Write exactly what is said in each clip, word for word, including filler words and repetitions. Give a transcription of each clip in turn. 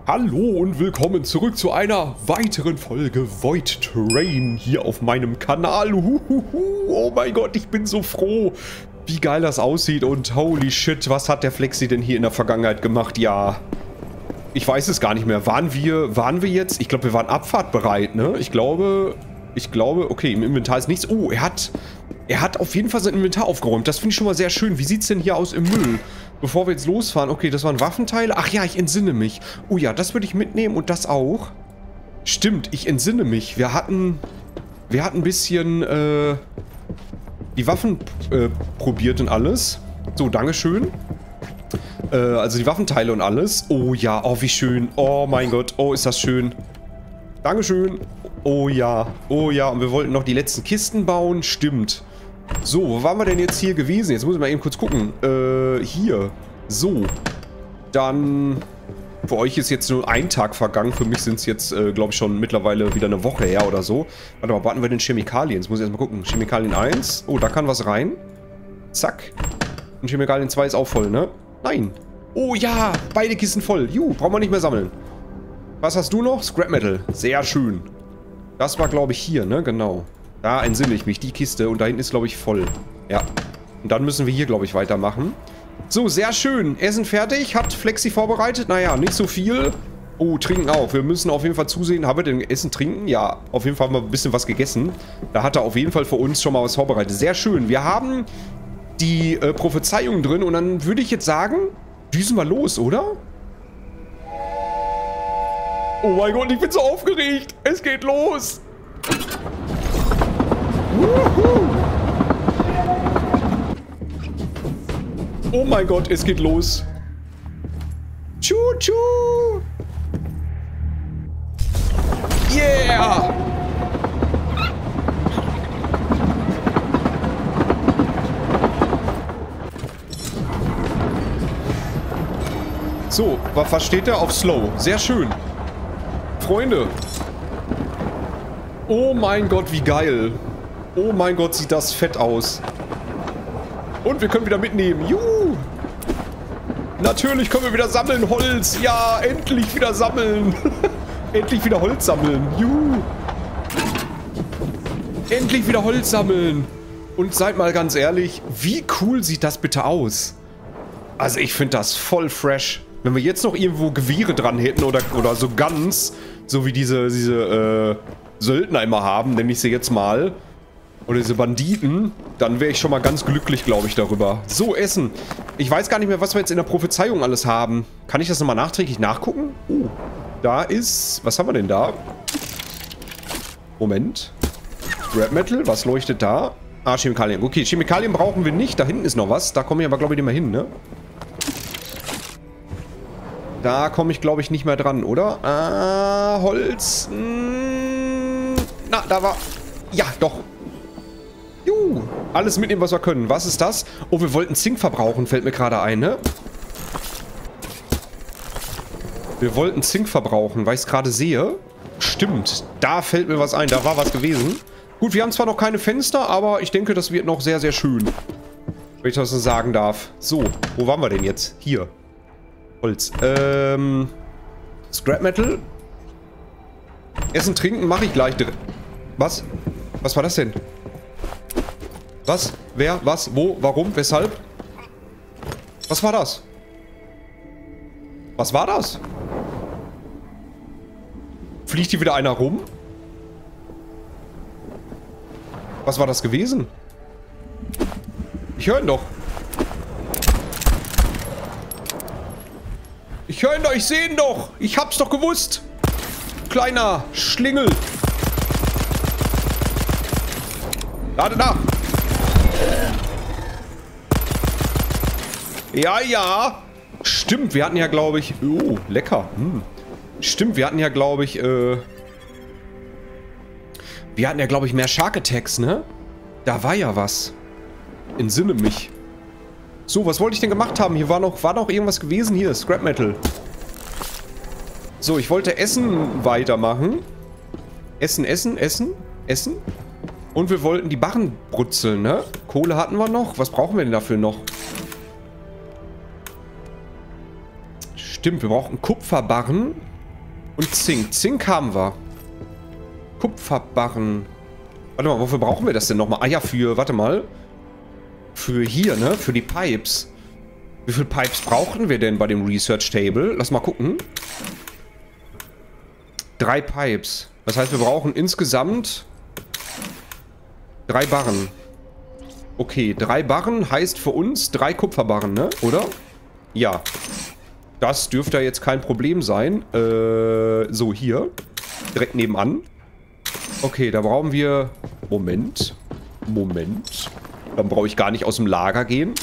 Hallo und willkommen zurück zu einer weiteren Folge Void Train hier auf meinem Kanal. Uhuhu. Oh mein Gott, ich bin so froh, wie geil das aussieht und holy shit, was hat der Flexi denn hier in der Vergangenheit gemacht? Ja, ich weiß es gar nicht mehr. Waren wir, waren wir jetzt? Ich glaube, wir waren abfahrtbereit, ne? Ich glaube, ich glaube, okay, im Inventar ist nichts. Oh, er hat, er hat auf jeden Fall sein Inventar aufgeräumt. Das finde ich schon mal sehr schön. Wie sieht es denn hier aus im Müll? Bevor wir jetzt losfahren. Okay, das waren Waffenteile. Ach ja, ich entsinne mich. Oh ja, das würde ich mitnehmen und das auch. Stimmt, ich entsinne mich. Wir hatten, wir hatten ein bisschen, äh, die Waffen äh, probiert und alles. So, dankeschön. Äh, also die Waffenteile und alles. Oh ja, oh wie schön. Oh mein Gott, oh ist das schön. Dankeschön. Oh ja, oh ja. Und wir wollten noch die letzten Kisten bauen. Stimmt. So, wo waren wir denn jetzt hier gewesen? Jetzt muss ich mal eben kurz gucken. Äh, hier. So. Dann... Für euch ist jetzt nur ein Tag vergangen. Für mich sind es jetzt, äh, glaube ich, schon mittlerweile wieder eine Woche her oder so. Warte mal, warten wir den Chemikalien. Jetzt muss ich erstmal gucken. Chemikalien eins. Oh, da kann was rein. Zack. Und Chemikalien zwei ist auch voll, ne? Nein. Oh ja, beide Kisten voll. Juhu, brauchen wir nicht mehr sammeln. Was hast du noch? Scrap Metal. Sehr schön. Das war, glaube ich, hier, ne? Genau. Da entsinne ich mich, die Kiste. Und da hinten ist, glaube ich, voll. Ja. Und dann müssen wir hier, glaube ich, weitermachen. So, sehr schön. Essen fertig. Hat Flexi vorbereitet. Naja, nicht so viel. Oh, trinken auch. Wir müssen auf jeden Fall zusehen. Haben wir denn Essen, trinken? Ja, auf jeden Fall haben wir ein bisschen was gegessen. Da hat er auf jeden Fall für uns schon mal was vorbereitet. Sehr schön. Wir haben die äh, Prophezeiung drin. Und dann würde ich jetzt sagen, düsen wir los, oder? Oh mein Gott, ich bin so aufgeregt. Es geht los. Woohoo. Oh mein Gott, es geht los. Tschu, tschu. Yeah. So, was steht da? Auf Slow. Sehr schön. Freunde. Oh mein Gott, wie geil. Oh mein Gott, sieht das fett aus. Und wir können wieder mitnehmen. Juhu. Natürlich können wir wieder sammeln. Holz. Ja, endlich wieder sammeln. Endlich wieder Holz sammeln. Juhu. Endlich wieder Holz sammeln. Und seid mal ganz ehrlich, wie cool sieht das bitte aus? Also ich finde das voll fresh. Wenn wir jetzt noch irgendwo Gewehre dran hätten oder, oder so Guns, so wie diese, diese äh, Söldner immer haben, nenne ich sie jetzt mal, oder diese Banditen, dann wäre ich schon mal ganz glücklich, glaube ich, darüber. So, Essen. Ich weiß gar nicht mehr, was wir jetzt in der Prophezeiung alles haben. Kann ich das nochmal nachträglich nachgucken? Oh, da ist... Was haben wir denn da? Moment. Scrap Metal, was leuchtet da? Ah, Chemikalien. Okay, Chemikalien brauchen wir nicht. Da hinten ist noch was. Da komme ich aber, glaube ich, nicht mehr hin, ne? Da komme ich, glaube ich, nicht mehr dran, oder? Ah, Holz. Hm, na, da war... Ja, doch. Juhu. Alles mitnehmen, was wir können. Was ist das? Oh, wir wollten Zink verbrauchen, fällt mir gerade ein, ne? Wir wollten Zink verbrauchen, weil ich es gerade sehe. Stimmt. Da fällt mir was ein. Da war was gewesen. Gut, wir haben zwar noch keine Fenster, aber ich denke, das wird noch sehr, sehr schön. Wenn ich das so sagen darf. So, wo waren wir denn jetzt? Hier. Holz. Ähm... Scrap Metal. Essen, trinken mache ich gleich drin. Was? Was war das denn? Was? Wer? Was? Wo? Warum? Weshalb? Was war das? Was war das? Fliegt hier wieder einer rum? Was war das gewesen? Ich höre ihn doch. Ich höre ihn doch, ich sehe ihn doch. Ich hab's doch gewusst. Kleiner Schlingel. Lade nach. Ja, ja. Stimmt, wir hatten ja, glaube ich... Oh, lecker. Hm. Stimmt, wir hatten ja, glaube ich... Äh, wir hatten ja, glaube ich, mehr Shark Attacks, ne? Da war ja was. Entsinne mich. So, was wollte ich denn gemacht haben? Hier war noch, war noch irgendwas gewesen. Hier, Scrap Metal. So, ich wollte Essen weitermachen. Essen, Essen, Essen, Essen. Und wir wollten die Barren brutzeln, ne? Kohle hatten wir noch. Was brauchen wir denn dafür noch? Stimmt, wir brauchen Kupferbarren. Und Zink. Zink haben wir. Kupferbarren. Warte mal, wofür brauchen wir das denn nochmal? Ah ja, für, warte mal. Für hier, ne? Für die Pipes. Wie viele Pipes brauchen wir denn bei dem Research Table? Lass mal gucken. Drei Pipes. Das heißt, wir brauchen insgesamt drei Barren. Okay, drei Barren heißt für uns drei Kupferbarren, ne? Oder? Ja. Das dürfte jetzt kein Problem sein. Äh, so, hier. Direkt nebenan. Okay, da brauchen wir... Moment. Moment. Dann brauche ich gar nicht aus dem Lager gehen.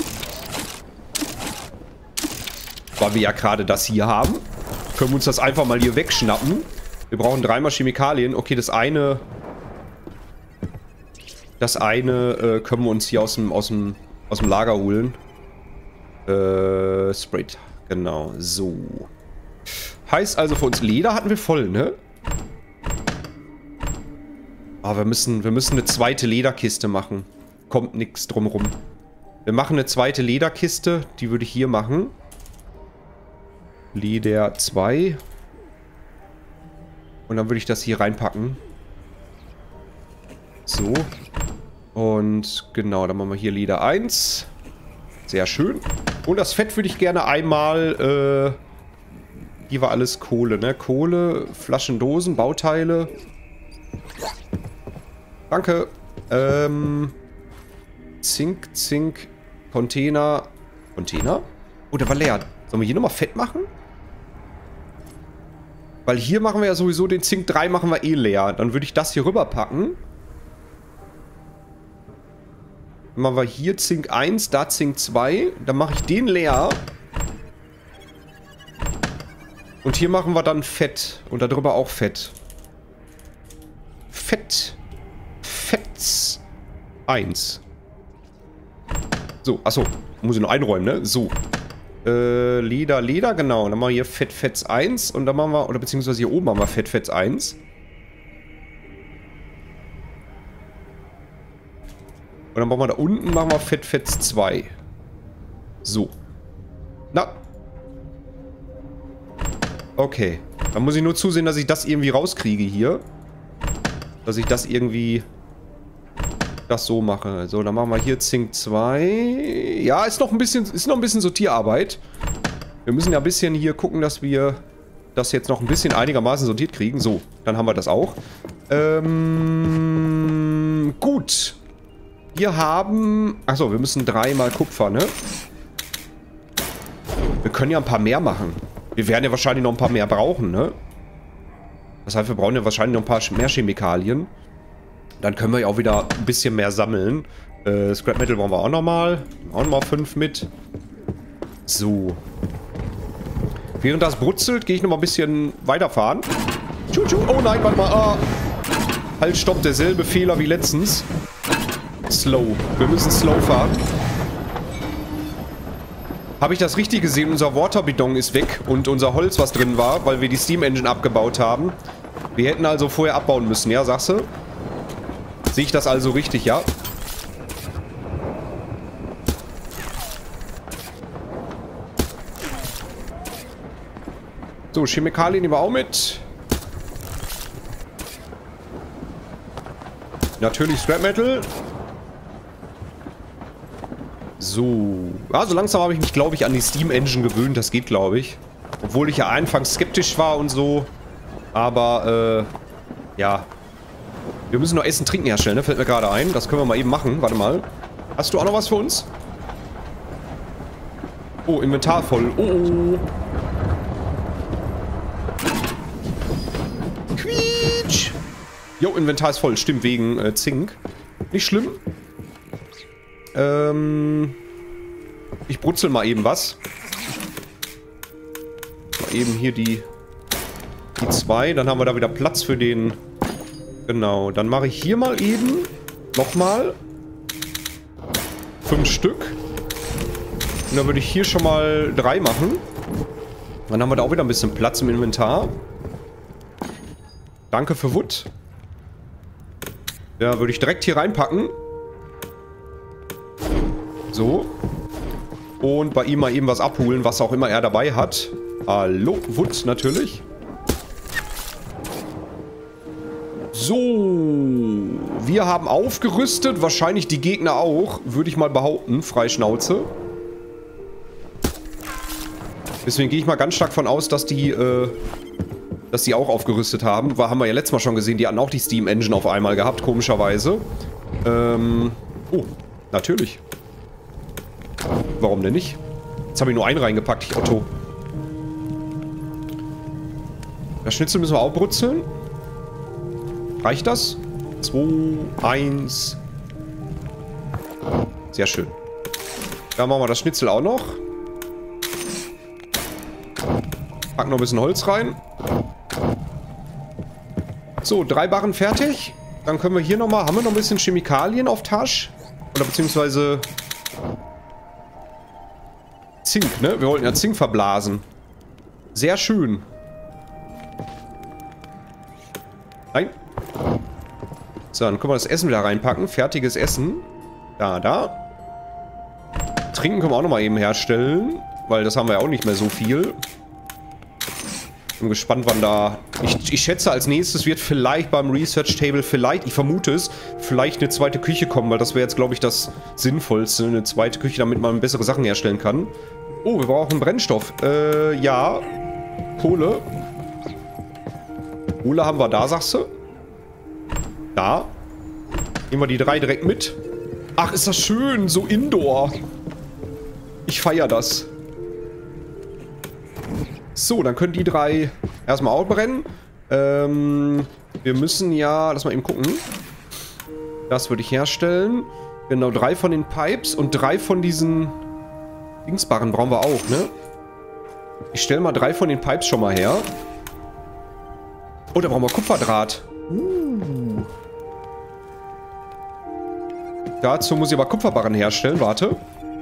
Weil wir ja gerade das hier haben. Können wir uns das einfach mal hier wegschnappen. Wir brauchen dreimal Chemikalien. Okay, das eine... Das eine äh, können wir uns hier aus dem, aus dem, aus dem Lager holen. Äh, Sprayt. Genau, so. Heißt also für uns, Leder hatten wir voll, ne? Aber wir müssen, wir müssen eine zweite Lederkiste machen. Kommt nichts drumrum. Wir machen eine zweite Lederkiste. Die würde ich hier machen. Leder zwei. Und dann würde ich das hier reinpacken. So. Und genau, dann machen wir hier Leder eins. Sehr schön. Und das Fett würde ich gerne einmal, äh, hier war alles Kohle, ne? Kohle, Flaschen, Dosen, Bauteile. Danke. Ähm, Zink, Zink, Container. Container? Oh, der war leer. Sollen wir hier nochmal Fett machen? Weil hier machen wir ja sowieso den Zink drei, machen wir eh leer. Dann würde ich das hier rüber packen. Dann machen wir hier Zink eins, da Zink zwei. Dann mache ich den leer. Und hier machen wir dann Fett. Und darüber auch Fett. Fett. Fett eins. So, achso. Muss ich noch einräumen, ne? So. Äh, Leder, Leder, genau. Dann machen wir hier Fett, Fett eins. Und dann machen wir, oder beziehungsweise hier oben machen wir Fett, Fett eins. Und dann machen wir da unten, machen wir Fett, Fett zwei. So. Na. Okay. Dann muss ich nur zusehen, dass ich das irgendwie rauskriege hier. Dass ich das irgendwie... das so mache. So, dann machen wir hier Zink zwei. Ja, ist noch ein bisschen, ist noch ein bisschen Sortierarbeit. Wir müssen ja ein bisschen hier gucken, dass wir das jetzt noch ein bisschen einigermaßen sortiert kriegen. So, dann haben wir das auch. Ähm, gut. Wir haben... Achso, wir müssen dreimal Kupfer, ne? Wir können ja ein paar mehr machen. Wir werden ja wahrscheinlich noch ein paar mehr brauchen, ne? Das heißt, wir brauchen ja wahrscheinlich noch ein paar mehr Chemikalien. Dann können wir ja auch wieder ein bisschen mehr sammeln. Äh, Scrap Metal brauchen wir auch nochmal. Auch nochmal fünf mit. So. Während das brutzelt, gehe ich nochmal ein bisschen weiterfahren. Tschu, tschu. Oh nein, warte mal. Ah. Halt, stopp. Derselbe Fehler wie letztens. Slow. Wir müssen slow fahren. Habe ich das richtig gesehen? Unser Waterbidon ist weg und unser Holz, was drin war, weil wir die Steam Engine abgebaut haben. Wir hätten also vorher abbauen müssen, ja, sagst du? Sehe ich das also richtig, ja? So, Chemikalien nehmen wir auch mit. Natürlich Scrap Metal. So. Also langsam habe ich mich, glaube ich, an die Steam Engine gewöhnt. Das geht, glaube ich. Obwohl ich ja anfangs skeptisch war und so. Aber, äh, ja. Wir müssen noch Essen, Trinken herstellen, ne? Fällt mir gerade ein. Das können wir mal eben machen. Warte mal. Hast du auch noch was für uns? Oh, Inventar voll. Oh, oh. Quietsch. Jo, Inventar ist voll. Stimmt, wegen äh, Zink. Nicht schlimm. Ähm... Ich brutzel mal eben was. Mal eben hier die... Die zwei. Dann haben wir da wieder Platz für den... Genau. Dann mache ich hier mal eben... Nochmal... Fünf Stück. Und dann würde ich hier schon mal drei machen. Dann haben wir da auch wieder ein bisschen Platz im Inventar. Danke für Wood. Ja, würde ich direkt hier reinpacken. So. Und bei ihm mal eben was abholen, was auch immer er dabei hat. Hallo, Wood natürlich. So, wir haben aufgerüstet, wahrscheinlich die Gegner auch, würde ich mal behaupten, Freischnauze. Deswegen gehe ich mal ganz stark von aus, dass die, äh, dass die auch aufgerüstet haben. War, haben wir ja letztes Mal schon gesehen, die hatten auch die Steam Engine auf einmal gehabt, komischerweise. Ähm, oh, natürlich. Warum denn nicht? Jetzt habe ich nur einen reingepackt, ich Otto. Das Schnitzel müssen wir auch brutzeln. Reicht das? zwei, eins. Sehr schön. Dann machen wir das Schnitzel auch noch. Packen noch ein bisschen Holz rein. So, drei Barren fertig. Dann können wir hier nochmal... Haben wir noch ein bisschen Chemikalien auf Tasche? Oder beziehungsweise... Zink, ne? Wir wollten ja Zink verblasen. Sehr schön. Nein. So, dann können wir das Essen wieder reinpacken. Fertiges Essen. Da, da. Trinken können wir auch nochmal eben herstellen. Weil das haben wir ja auch nicht mehr so viel. Bin gespannt, wann da... Ich, ich schätze, als nächstes wird vielleicht beim Research Table, vielleicht, ich vermute es, vielleicht eine zweite Küche kommen. Weil das wäre jetzt, glaube ich, das Sinnvollste. Eine zweite Küche, damit man bessere Sachen herstellen kann. Oh, wir brauchen Brennstoff. Äh, ja. Kohle. Kohle haben wir da, sagst du? Da. Nehmen wir die drei direkt mit. Ach, ist das schön. So Indoor. Ich feiere das. So, dann können die drei erstmal auch brennen. Ähm, wir müssen ja... Lass mal eben gucken. Das würde ich herstellen. Genau, drei von den Pipes und drei von diesen Dingsbarren brauchen wir auch, ne? Ich stelle mal drei von den Pipes schon mal her. Oh, da brauchen wir Kupferdraht. Uh. Dazu muss ich aber Kupferbarren herstellen. Warte.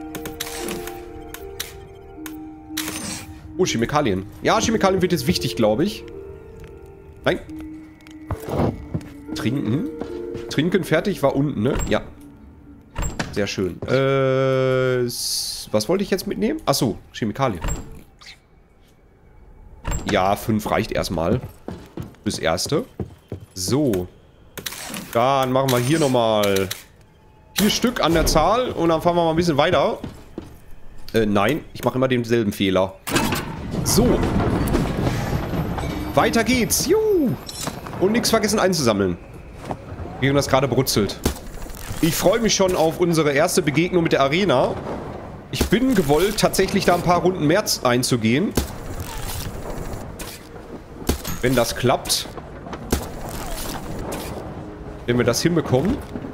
Oh, Chemikalien. Ja, Chemikalien wird jetzt wichtig, glaube ich. Nein. Trinken. Trinken fertig war unten, ne? Ja. Sehr schön. Äh, was wollte ich jetzt mitnehmen? Achso, Chemikalien. Ja, fünf reicht erstmal. Fürs Erste. So. Dann machen wir hier nochmal vier Stück an der Zahl und dann fahren wir mal ein bisschen weiter. Äh, nein, ich mache immer denselben Fehler. So. Weiter geht's. Juhu. Und nichts vergessen einzusammeln. Wir haben das gerade brutzelt. Ich freue mich schon auf unsere erste Begegnung mit der Arena. Ich bin gewollt, tatsächlich da ein paar Runden mehr einzugehen. Wenn das klappt. Wenn wir das hinbekommen.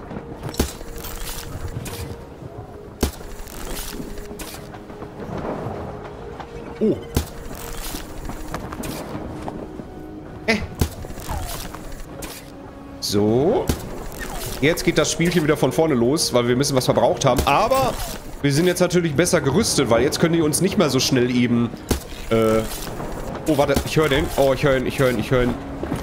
Oh. Äh. So. Jetzt geht das Spielchen wieder von vorne los, weil wir ein bisschen was verbraucht haben. Aber wir sind jetzt natürlich besser gerüstet, weil jetzt können die uns nicht mehr so schnell eben... Äh... Oh, warte, ich höre den. Oh, ich höre ihn, ich höre ihn, ich höre ihn.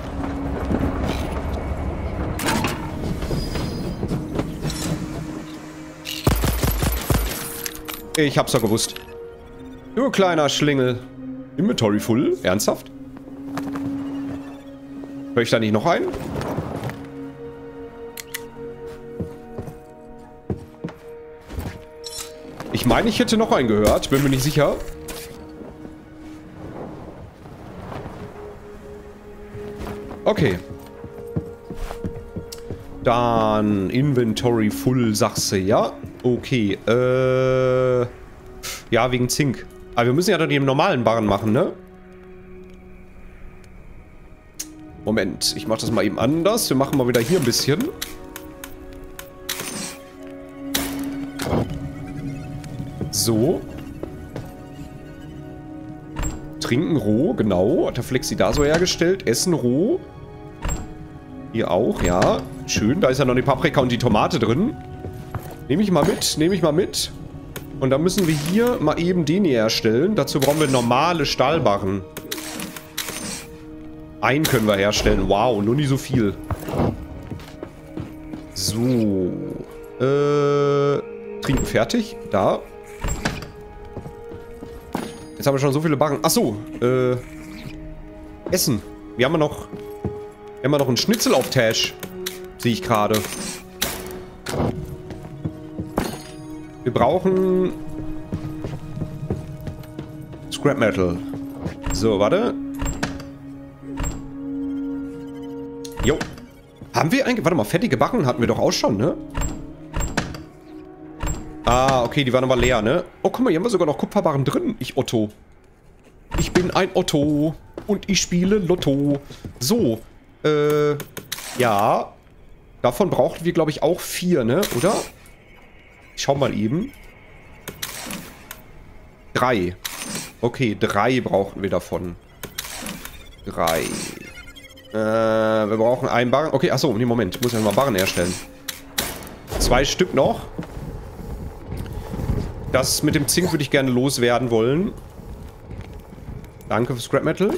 Ich hab's doch gewusst. Du kleiner Schlingel. Inventory full? Ernsthaft? Hör ich da nicht noch einen? Ich meine, ich hätte noch einen gehört. Bin mir nicht sicher. Okay. Dann Inventory full, sagst du, ja? Okay, äh... ja, wegen Zink. Aber wir müssen ja dann die normalen Barren machen, ne? Moment, ich mach das mal eben anders. Wir machen mal wieder hier ein bisschen. So. Trinken roh, genau. Hat der Flexi da so hergestellt. Essen roh. Hier auch, ja. Schön, da ist ja noch die Paprika und die Tomate drin. Nehme ich mal mit, nehme ich mal mit. Und dann müssen wir hier mal eben den hier herstellen. Dazu brauchen wir normale Stahlbarren. Einen können wir herstellen. Wow, nur nicht so viel. So. Äh, trinken fertig. Da. Jetzt haben wir schon so viele Barren. Achso. Äh, Essen. Wir haben ja noch... Immer noch ein Schnitzel auf Tash. Sehe ich gerade. Wir brauchen Scrap Metal. So, warte. Jo. Haben wir eigentlich... Warte mal, fettige Barren hatten wir doch auch schon, ne? Ah, okay, die waren aber leer, ne? Oh, guck mal, hier haben wir sogar noch Kupferbarren drin. Ich Otto. Ich bin ein Otto. Und ich spiele Lotto. So. Äh, ja. Davon brauchten wir, glaube ich, auch vier, ne? Oder? Ich schau mal eben. Drei. Okay, drei brauchten wir davon. Drei. Äh, wir brauchen einen Barren. Okay, achso, nee, Moment. Ich muss ja mal Barren herstellen. Zwei Stück noch. Das mit dem Zink würde ich gerne loswerden wollen. Danke für Scrap Metal.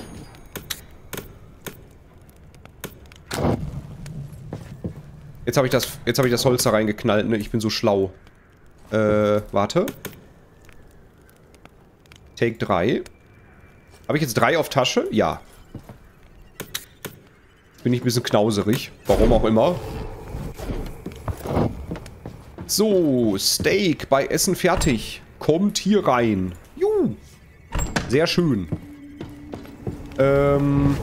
Jetzt habe ich das, jetzt habe ich das Holz da reingeknallt, ne? Ich bin so schlau. Äh, warte. Take drei. Habe ich jetzt drei auf Tasche? Ja. Bin ich ein bisschen knauserig. Warum auch immer. So, Steak bei Essen fertig. Kommt hier rein. Juhu. Sehr schön. Ähm...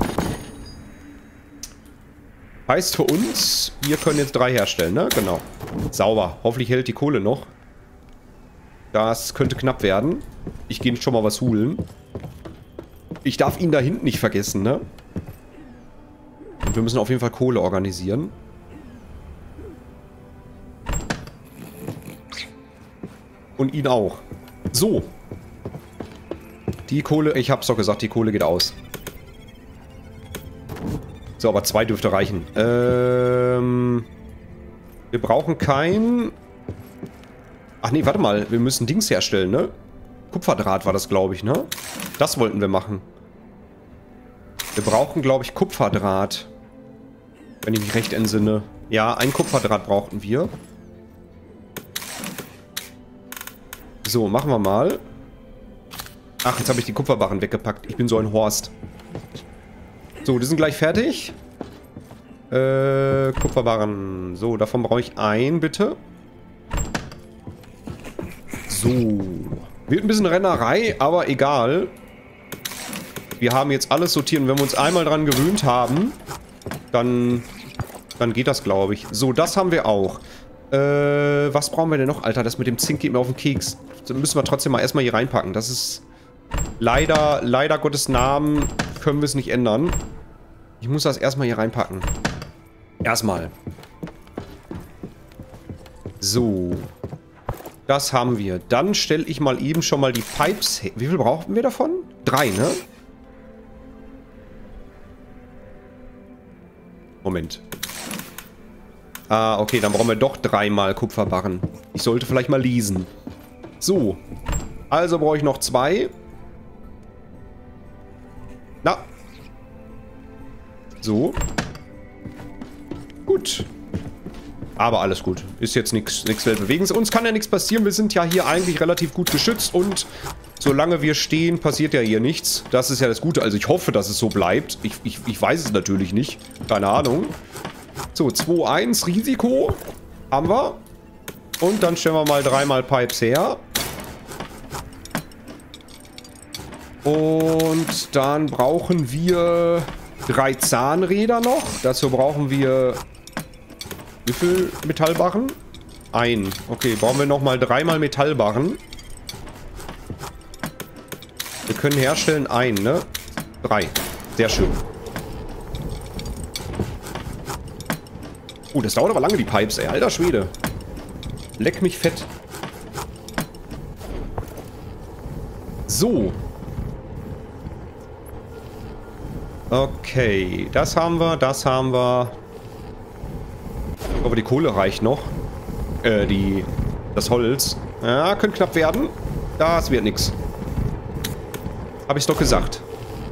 Heißt für uns, wir können jetzt drei herstellen, ne? Genau. Sauber. Hoffentlich hält die Kohle noch. Das könnte knapp werden. Ich gehe schon mal was holen. Ich darf ihn da hinten nicht vergessen, ne? Und wir müssen auf jeden Fall Kohle organisieren. Und ihn auch. So. Die Kohle, ich hab's doch gesagt, die Kohle geht aus. So, aber zwei dürfte reichen. Ähm, wir brauchen kein... Ach nee, warte mal. Wir müssen Dings herstellen, ne? Kupferdraht war das, glaube ich, ne? Das wollten wir machen. Wir brauchen, glaube ich, Kupferdraht. Wenn ich mich recht entsinne. Ja, ein Kupferdraht brauchten wir. So, machen wir mal. Ach, jetzt habe ich die Kupferbarren weggepackt. Ich bin so ein Horst. So, die sind gleich fertig. Äh, Kupferbarren. So, davon brauche ich ein, bitte. So. Wird ein bisschen Rennerei, aber egal. Wir haben jetzt alles sortiert und wenn wir uns einmal dran gewöhnt haben, dann, dann geht das, glaube ich. So, das haben wir auch. Äh, was brauchen wir denn noch? Alter, das mit dem Zink geht mir auf den Keks. Das müssen wir trotzdem mal erstmal hier reinpacken. Das ist leider, leider Gottes Namen, können wir es nicht ändern. Ich muss das erstmal hier reinpacken. Erstmal. So. Das haben wir. Dann stelle ich mal eben schon mal die Pipes her. Wie viel brauchen wir davon? Drei, ne? Moment. Ah, okay, dann brauchen wir doch dreimal Kupferbarren. Ich sollte vielleicht mal lesen. So. Also brauche ich noch zwei. Na. So. Gut. Aber alles gut. Ist jetzt nichts Weltbewegendes. Uns kann ja nichts passieren. Wir sind ja hier eigentlich relativ gut geschützt. Und solange wir stehen, passiert ja hier nichts. Das ist ja das Gute. Also ich hoffe, dass es so bleibt. Ich, ich, ich weiß es natürlich nicht. Keine Ahnung. So, zwei eins Risiko. Haben wir. Und dann stellen wir mal dreimal Pipes her. Und dann brauchen wir drei Zahnräder noch. Dazu brauchen wir... Wie viel Metallbarren? Ein. Okay, brauchen wir nochmal dreimal Metallbarren. Wir können herstellen ein, ne? Drei. Sehr schön. Oh, das dauert aber lange, die Pipes, ey. Alter Schwede. Leck mich fett. So. Okay, das haben wir, das haben wir. Aber die Kohle reicht noch. Äh, die... Das Holz. Ja, könnte knapp werden. Das wird nix. Habe ich doch gesagt.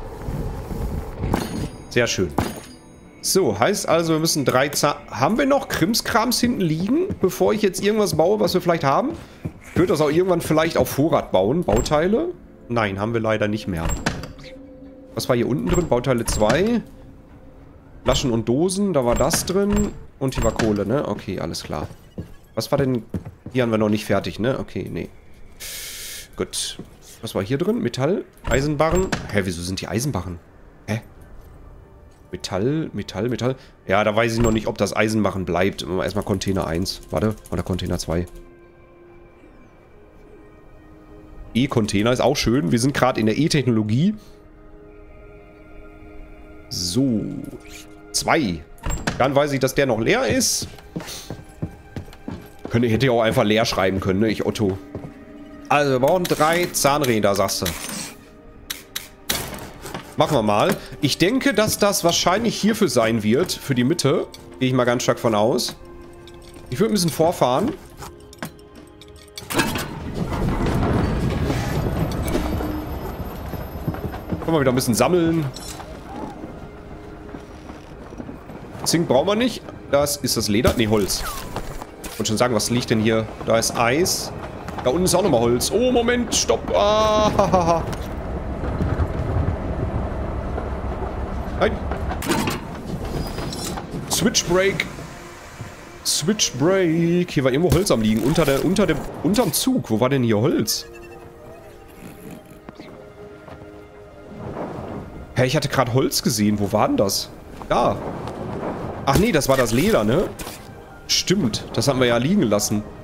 Sehr schön. So, heißt also, wir müssen drei Zahn... Haben wir noch Krimskrams hinten liegen, bevor ich jetzt irgendwas baue, was wir vielleicht haben? Ich würde das auch irgendwann vielleicht auf Vorrat bauen. Bauteile? Nein, haben wir leider nicht mehr. Was war hier unten drin? Bauteile zwei. Flaschen und Dosen, da war das drin. Und hier war Kohle, ne? Okay, alles klar. Was war denn... Hier haben wir noch nicht fertig, ne? Okay, nee. Gut. Was war hier drin? Metall? Eisenbarren? Hä, wieso sind die Eisenbarren? Hä? Metall, Metall, Metall. Ja, da weiß ich noch nicht, ob das Eisenbarren bleibt. Erstmal Container eins. Warte, oder Container zwei. E-Container ist auch schön. Wir sind gerade in der E-Technologie. So. Zwei. Dann weiß ich, dass der noch leer ist. Könnte, hätte ich auch einfach leer schreiben können, ne? Ich Otto. Also, wir brauchen drei Zahnräder, sagst du. Machen wir mal. Ich denke, dass das wahrscheinlich hierfür sein wird. Für die Mitte. Gehe ich mal ganz stark von aus. Ich würde ein bisschen vorfahren. Können wir wieder ein bisschen sammeln. Zink brauchen wir nicht. Das ist das Leder. Ne, Holz. Ich wollte schon sagen, was liegt denn hier? Da ist Eis. Da unten ist auch nochmal Holz. Oh, Moment. Stopp. Ah, nein. Switch Break. Switch Break. Hier war irgendwo Holz am liegen. Unter der, unter dem, unterm Zug. Wo war denn hier Holz? Hä, ich hatte gerade Holz gesehen. Wo war denn das? Da. Ach nee, das war das Leder, ne? Stimmt. Das haben wir ja liegen lassen.